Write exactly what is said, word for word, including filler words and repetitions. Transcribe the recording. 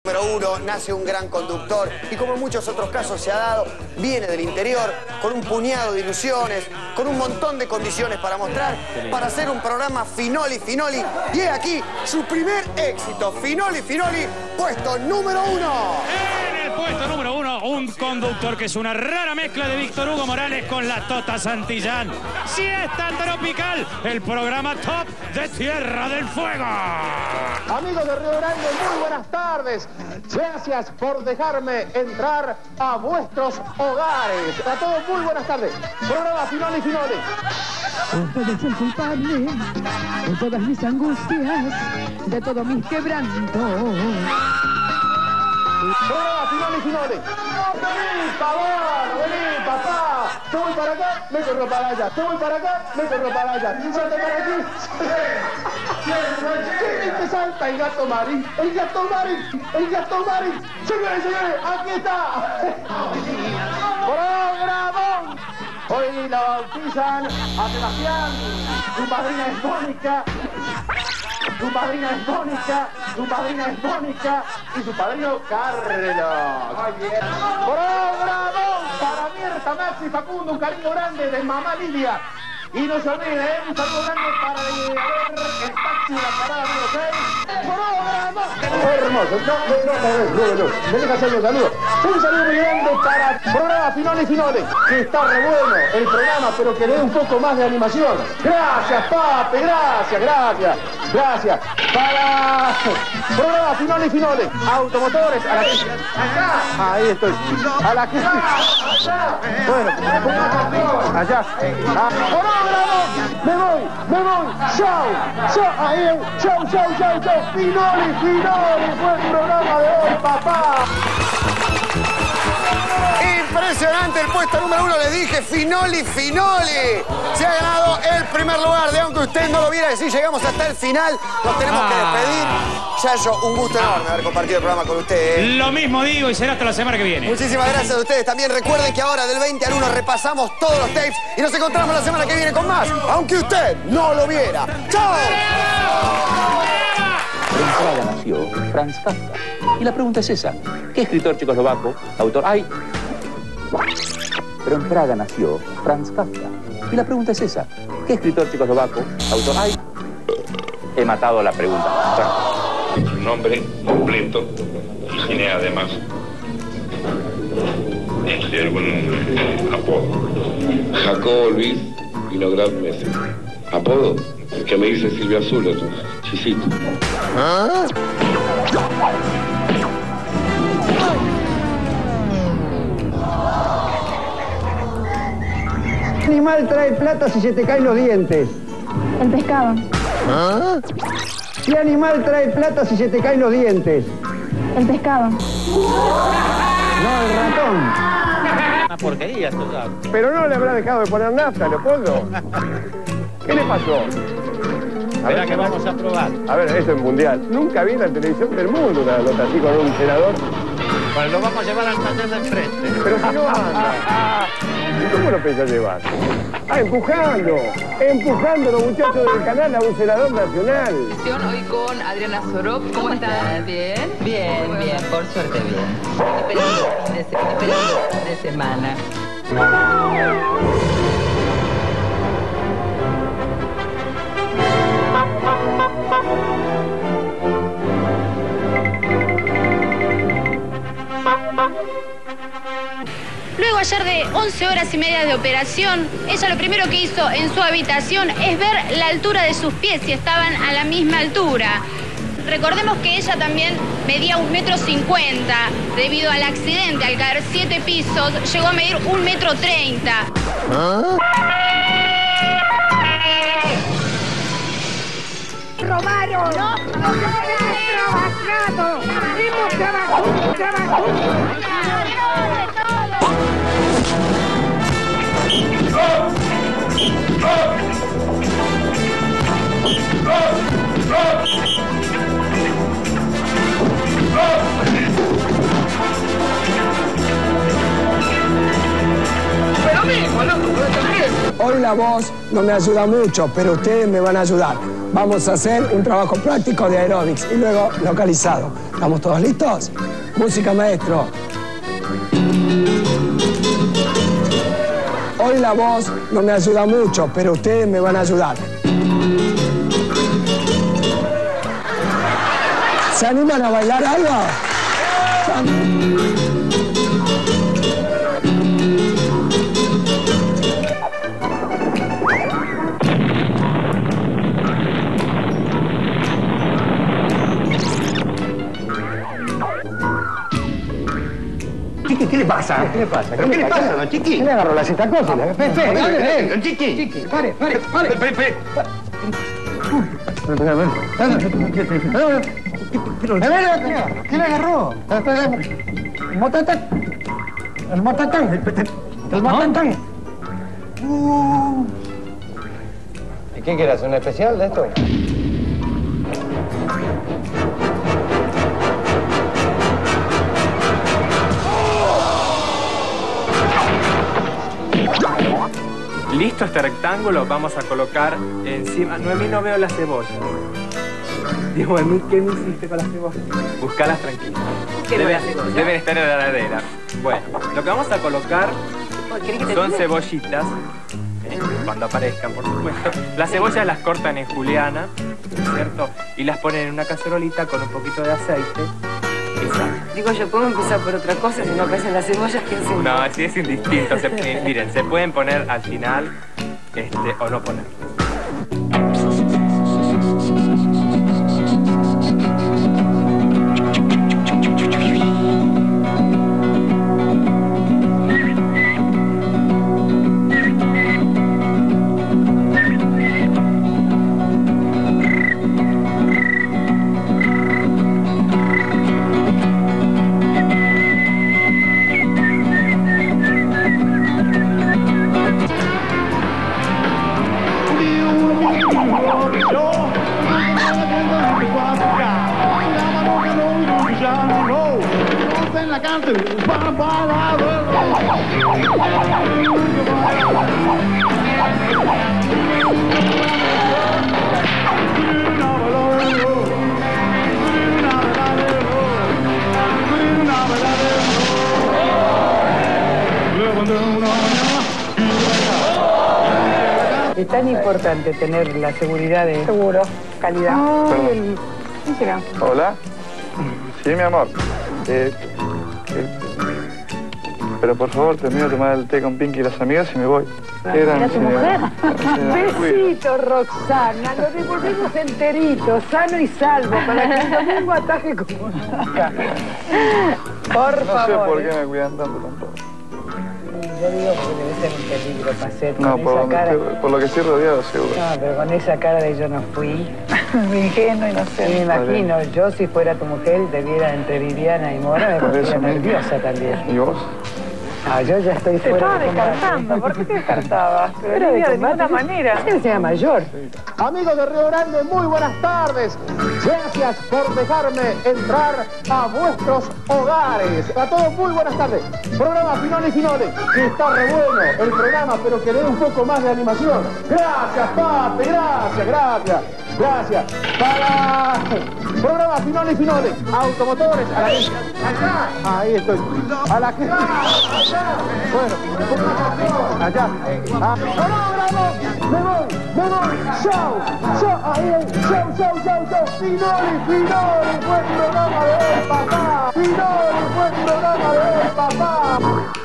Número uno, nace un gran conductor y como en muchos otros casos se ha dado, viene del interior con un puñado de ilusiones, con un montón de condiciones para mostrar, para hacer un programa Finoli Finoli. Y he aquí su primer éxito, Finoli Finoli, puesto número uno. En el puesto número uno, un conductor que es una rara mezcla de Víctor Hugo Morales con la Tota Santillán. Siesta Tropical, el programa top de Tierra del Fuego. Amigos de Río Grande, muy buenas tardes. Gracias por dejarme entrar a vuestros hogares. A todos, muy buenas tardes. Programa Finoli Finoli. Usted es el culpable de todas mis angustias, de todos mis quebrantos. Programa Finoli Finoli. Vení, pavón, vení, papá. Te voy para acá, me corro para allá. Te voy para acá, me corro para allá. Salta para aquí. ¿Quién salta? El gato Mari. El gato Mari. El gato Mari. Señores, señores, aquí está. Programón. Hoy la bautizan a Sebastián. Su padrina es Mónica. Su padrina es Mónica, su padrina es Mónica y su padrino Carlos. Muy bien. Programón para Mirta, Maxi, Facundo, un cariño grande de mamá Lidia. Y no se olviden, un saludo grande para el, el taxi de la parada número seis. ¡Programa! Hermoso, no, no, no, no, no, me deja hacer un saludo. Un saludo muy grande para Programa Finoli Finoli, que está re bueno el programa, pero que le dé un poco más de animación. Gracias, papi, gracias, gracias, gracias. Para Programa Finoli Finoli, automotores, a la que... Acá, ahí estoy. A la que... Bueno, allá. Ah, me voy, me voy, chao, chao, ahí, chao, chao, chao, chao, Finoli, Finoli, fue el programa de hoy, papá. Impresionante el puesto número uno, les dije, Finoli Finoli. Se ha ganado el primer lugar, de aunque usted no lo viera decir, llegamos hasta el final, nos tenemos que despedir. Yayo, un gusto enorme haber compartido el programa con usted. ¿eh? Lo mismo digo y será hasta la semana que viene. Muchísimas gracias a ustedes. También recuerden que ahora del veinte al uno repasamos todos los tapes y nos encontramos la semana que viene con más, aunque usted no lo viera. ¡Chao! En Praga nació Franz Kafka. Y la pregunta es esa. ¿Qué escritor checoslovaco, autor... ¡Ay! Pero en Praga nació Franz Kafka. Y la pregunta es esa. ¿Qué escritor checoslovaco, autor... ¡Ay! He matado la pregunta. Su nombre completo y tiene además este, algún eh, apodo. Jacobo Luis Vinograd Messi. Apodo, el que me dice Silvia Zuller, Chisito. ¿Ah? ¿Qué animal trae plata si se te caen los dientes? El pescado. ¿Ah? ¿Qué animal trae plata si se te caen los dientes? El pescado. No, el ratón. Una porquería esto ya. Pero no le habrá dejado de poner nafta, Leopoldo. ¿Qué le pasó? Espera que vamos a probar. A ver, eso es mundial. Nunca vi en la televisión del mundo una nota así con un senador. Bueno, lo vamos a llevar al taller de enfrente. Pero si no anda. ¿Y cómo lo pensás llevar? Ah, empujando. Empujando los muchachos del canal a un senador nacional. Hoy con Adriana Sorop. ¿Cómo estás? ¿Bien? Bien, bien, por suerte bien. Esperando el fin de, se esperando el fin de semana. Luego ayer de once horas y media de operación, ella lo primero que hizo en su habitación es ver la altura de sus pies, si estaban a la misma altura. Recordemos que ella también medía un metro cincuenta. Debido al accidente, al caer siete pisos, llegó a medir un metro treinta. ¿Ah? ¡Robaron! ¡No! ¡No hemos trabajado! ¡Hemos trabajado! ¡Trabajado! Hoy Hoy la voz no me ayuda mucho, pero ustedes me van a ayudar. Vamos a hacer un trabajo práctico de aeróbics y luego localizado. ¿Estamos todos listos? Música, maestro. Hoy la voz no me ayuda mucho, pero ustedes me van a ayudar. ¿Se animan a bailar algo? Chiqui, ¿qué le pasa? ¿Qué le pasa? ¿Pero qué le pasa, don Chiqui? ¿Qué le agarró la citacosis? Don Chiqui. Chiqui, pare, pare, pare. Pare, pare. ¿Qué le agarró? El motatán. El motatán. El motatán. ¿Y qué quieres? ¿Un especial de esto? Listo este rectángulo, vamos a colocar encima... Noemí, no veo las cebollas. Digo, Noemí, ¿qué me hiciste con las cebollas? Buscalas tranquilas. Deben, deben estar en la heladera. Bueno, lo que vamos a colocar son cebollitas, ¿eh? Cuando aparezcan, por supuesto. Las cebollas las cortan en juliana, ¿cierto? Y las ponen en una cacerolita con un poquito de aceite. Digo, yo puedo empezar por otra cosa, si no aparecen las cebollas, ¿qué hacemos? No, así es indistinto. Se, eh, miren, se pueden poner al final este, o no poner. Es tan importante tener la seguridad de... Seguro, calidad. Ay, ¿quién será? Hola. Sí, mi amor. Eh, eh, pero por favor, termino de tomar el té con Pinky y las amigas y me voy. ¿Era tu señora. mujer? Besito, Roxana. Lo devolvemos enterito, sano y salvo, para que el domingo ataje como nunca. Por no favor. No sé por qué me cuidan tanto tampoco. Yo digo que debe ser un peligro para hacer No, con por, esa donde cara. estoy, por lo que estoy rodeado, seguro. No, pero con esa cara de yo no fui. Ingenuo, inocente. Me imagino, yo si fuera tu mujer, debiera entre Viviana y Mora, me Por eso pondría mismo. nerviosa también. ¿Y vos? Ah, yo ya estoy Te fuera estaba de combate. descartando. ¿Por qué te descartabas? Pero Fuera de Lidia, de combate. ninguna manera. Él sea mayor. Amigos de Río Grande, muy buenas tardes. Gracias por dejarme entrar a vuestros hogares. A todos, muy buenas tardes. Programa Finoli Finoli, que está re bueno el programa, pero que le dé un poco más de animación. Gracias, papi, gracias, gracias, gracias. Para programa Finoli Finoli, automotores, a la gente. Allá, ahí estoy. A la gente. Bueno, allá. Ah, ¡Sonógrafo! ¡Me voy! ¡Me voy! ¡Chau! ¡Chau! ¡Ahí! ¡Chau, chau, chau, chau! ¡Finoli, Finoli! ¡Fue el programa de hoy, papá! ¡Finoli! ¡Fue el programa de hoy, papá!